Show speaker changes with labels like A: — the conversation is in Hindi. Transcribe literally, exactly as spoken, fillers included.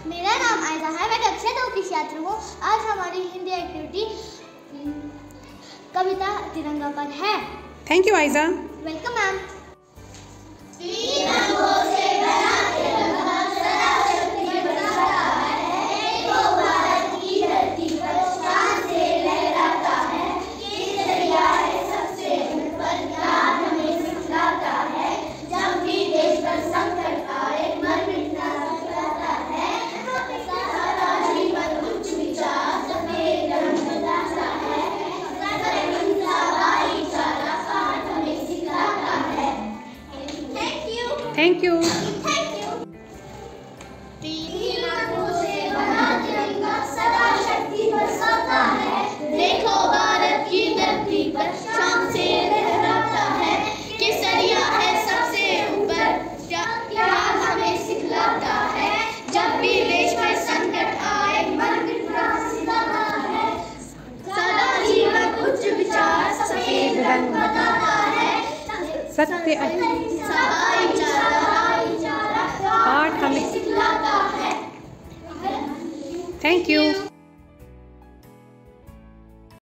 A: मेरा नाम आयजा है, मैं कक्षा दो की छात्र हूँ। आज हमारी हिंदी एक्टिविटी कविता तिरंगा पर है।
B: Thank you Aayza.
A: Welcome ma'am.
B: Thank you.
A: तीन रंगों से बना तिरंगा सदा शक्ति बरसाता है। देखो भारत की धरती पर शान से लहराता है। केसरिया है सबसे ऊपर, त्याग हमें सिखलाता है। जब भी देश में संकट आए मन मिटना सिखाता है। सदा जीवन उच्च विचार सफेद रंग बताता है।
B: सत्य पाठ हमें सिखलाता है। Thank you.